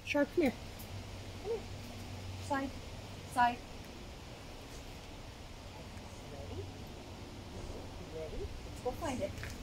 Shark, come here. Come here. Side. Side. Ready? Ready? Let's go find it.